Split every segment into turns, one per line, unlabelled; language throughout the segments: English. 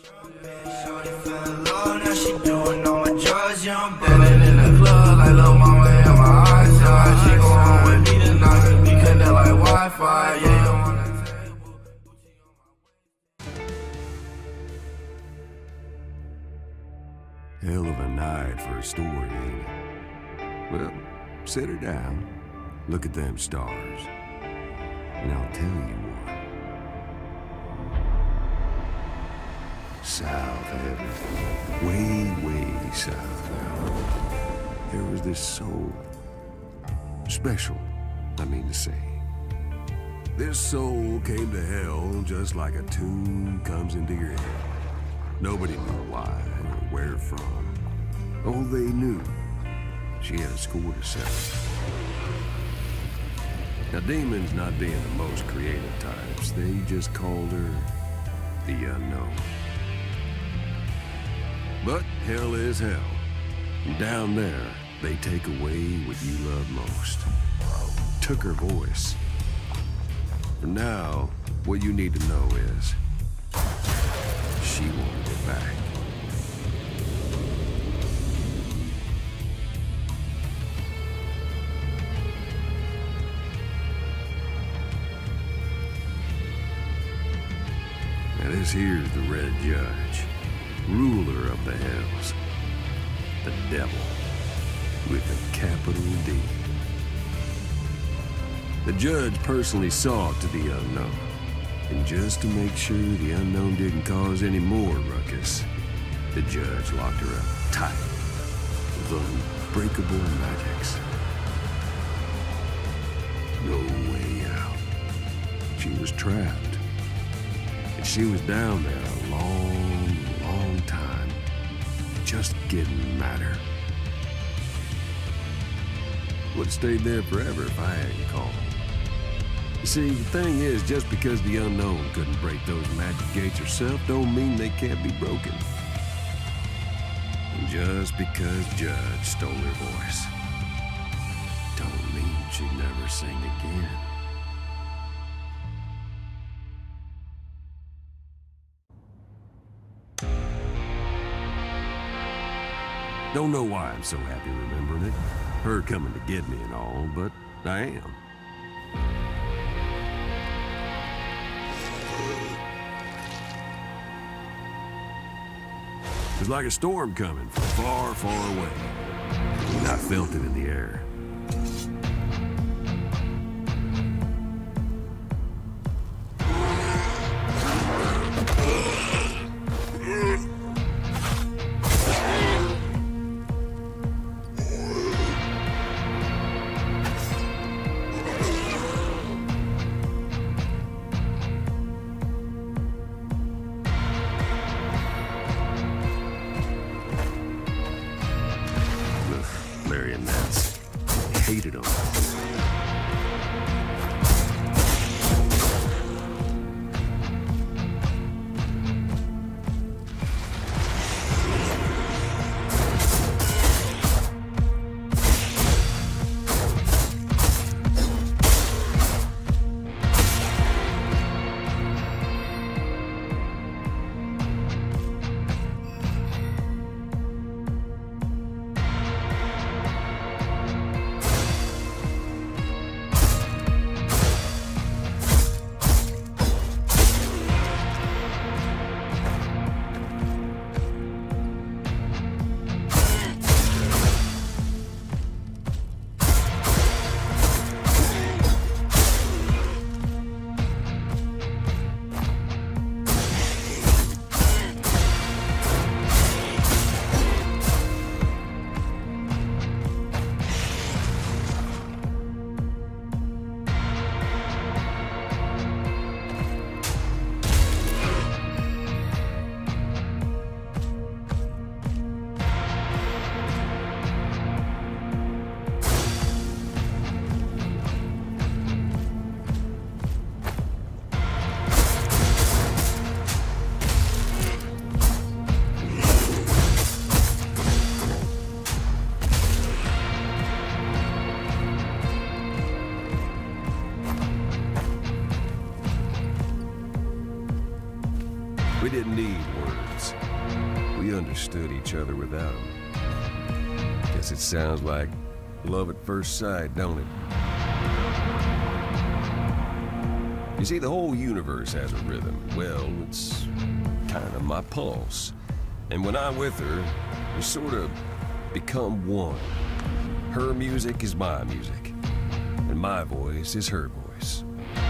Shorty fell in love, now she doing all my drugs. Yeah, I'm ballin' in the club like lil' mama in my eyes. She go home with me tonight, cause we connect like Wi-Fi. Yeah, you on the table.
Hell of a night for a story, ain't it? Well, sit her down, look at them stars, and I'll tell you what. South heaven, way south now, there was this soul. Special, I mean to say. This soul came to hell just like a tune comes into your head. Nobody knew why or where from. Oh, they knew. She had a score to settle. Now, demons not being the most creative types, they just called her the Unknown. But hell is hell. And down there, they take away what you love most. Took her voice. For now, what you need to know is she wanted it back. Now this here's the Red Judge, ruler of the hells, the devil with a capital D. The judge personally saw to the Unknown, and just to make sure the Unknown didn't cause any more ruckus, the judge locked her up tight with unbreakable magics. No way out. She was trapped, and she was down there a long time, just getting madder. Would've stayed there forever if I hadn't called. You see, the thing is, just because the Unknown couldn't break those magic gates herself, don't mean they can't be broken. And just because Judge stole her voice, don't mean she'd never sing again. Don't know why I'm so happy remembering it. Her coming to get me and all, but I am. It was like a storm coming from far away. And I felt it in the air. Marionettes. need words. We understood each other without them. Guess it sounds like love at first sight, don't it? You see, the whole universe has a rhythm. Well, it's kind of my pulse. And when I'm with her, we sort of become one. Her music is my music, and my voice is her voice.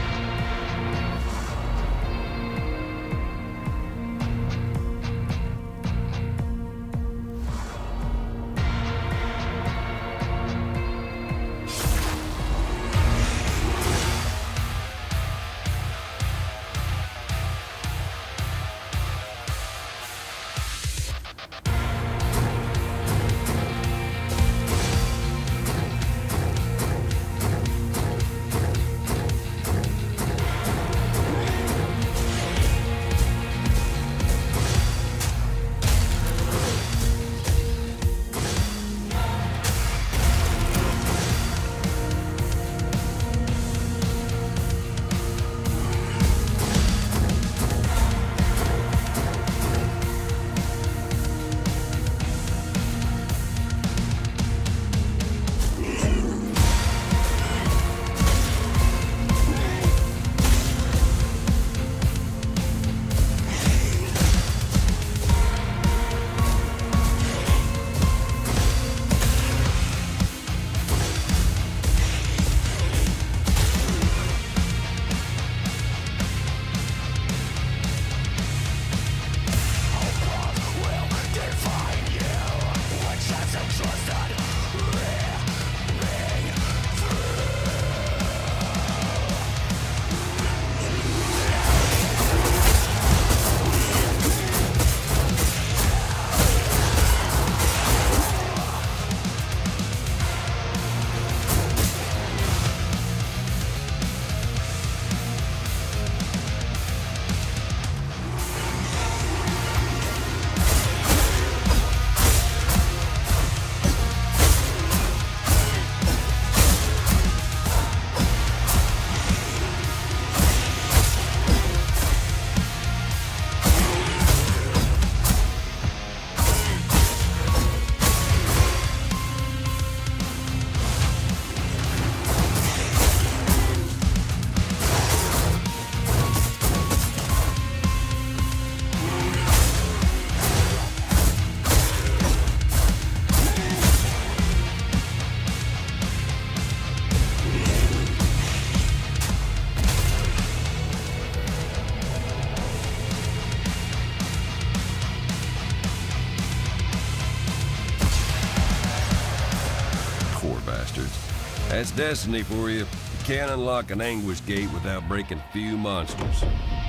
That's destiny for you. You can't unlock an anguish gate without breaking a few monsters.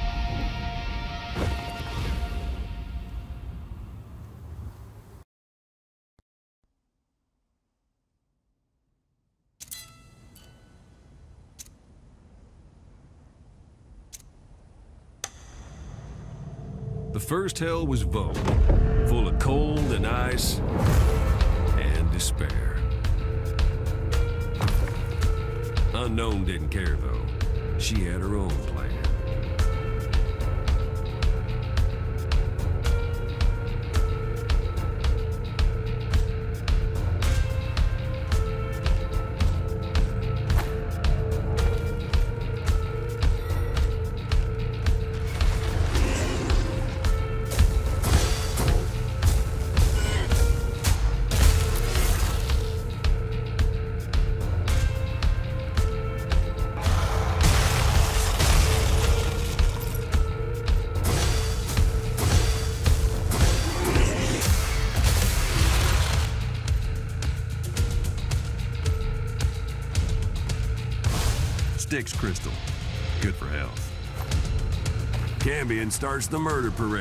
The first hell was Vogue, full of cold and ice and despair. Unknown didn't care, though. She had her own plan. Styx crystal. Good for health. Cambion starts the murder parade.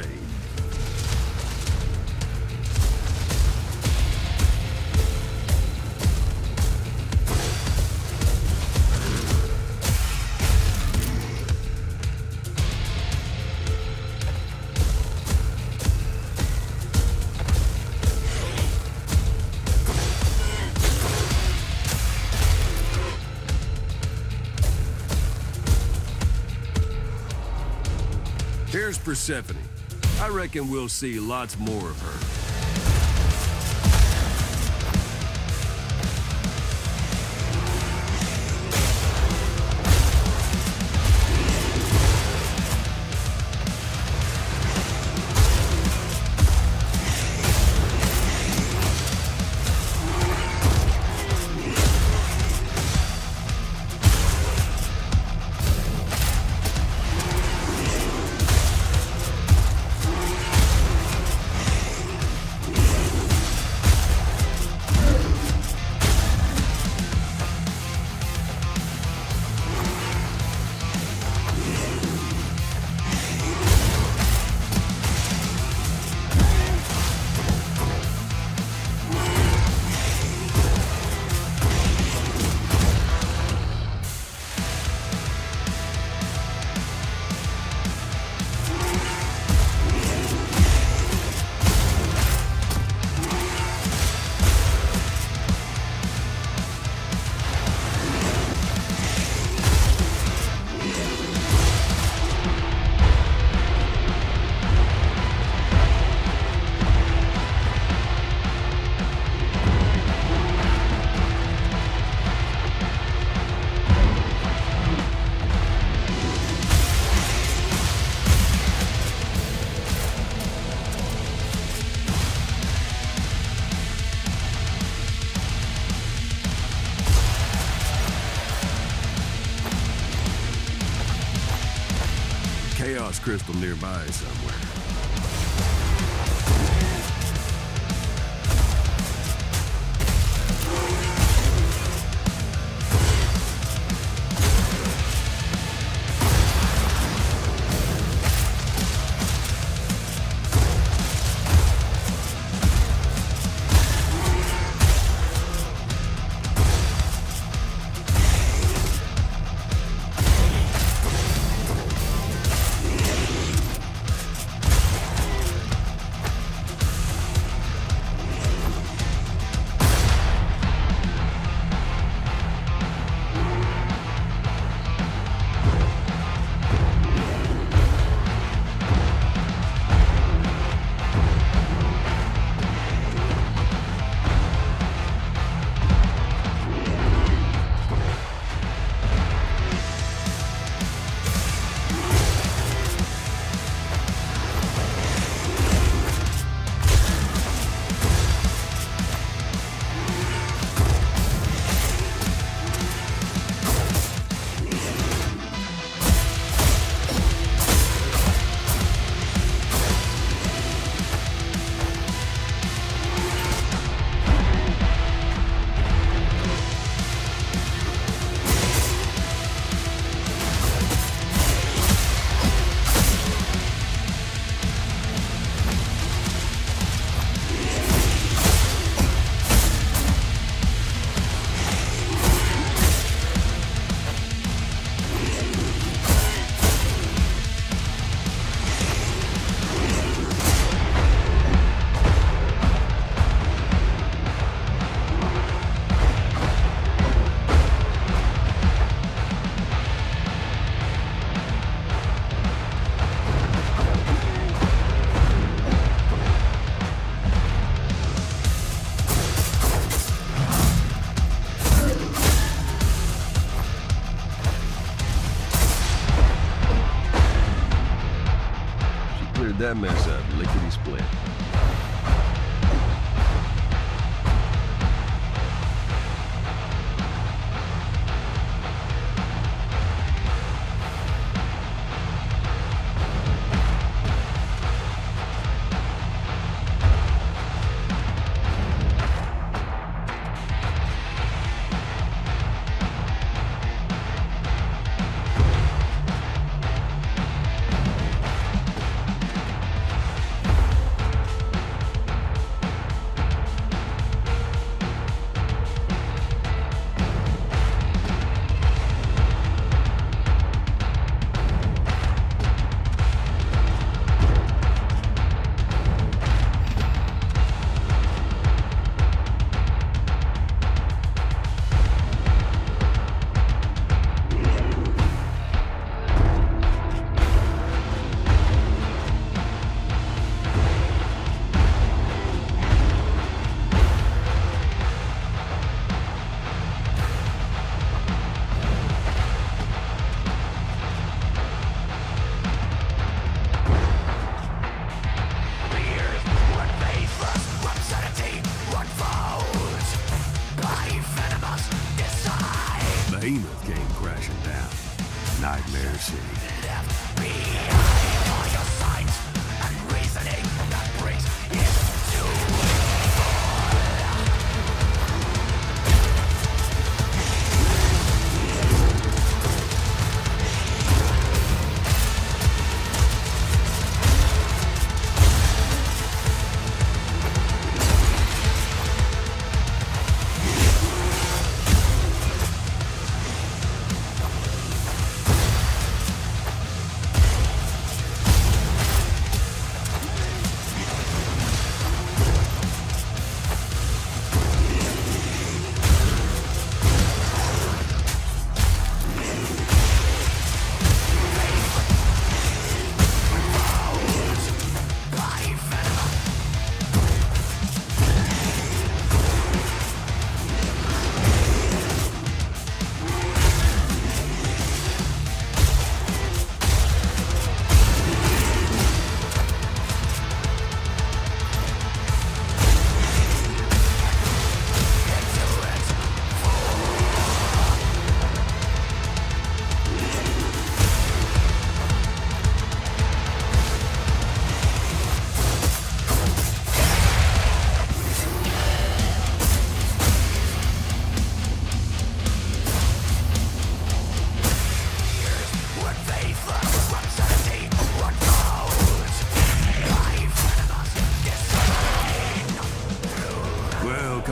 Here's Persephone. I reckon we'll see lots more of her. Chaos crystal nearby somewhere. That mess up, lickety split.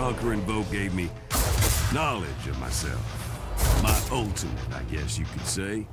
conquering vote gave me knowledge of myself. My ultimate, I guess you could say.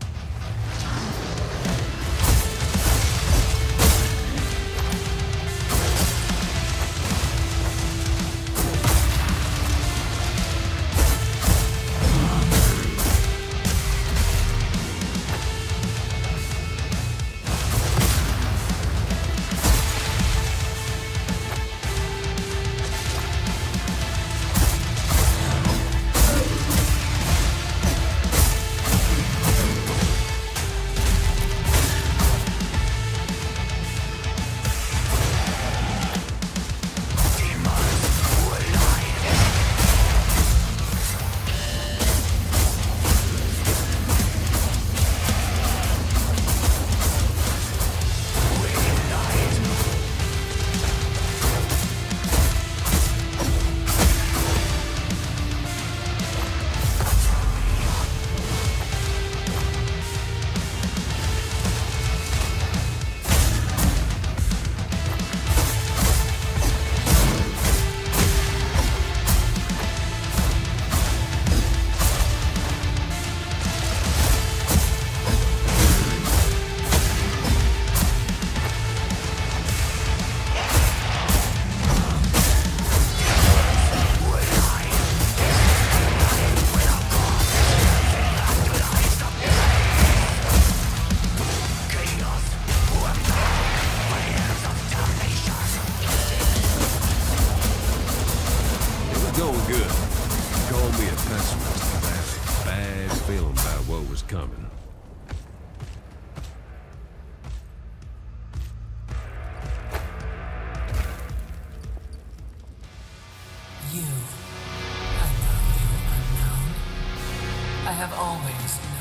Going good. Called me a pessimist, but I had a bad feeling about what was coming.
You. I love you, Unknown. I have always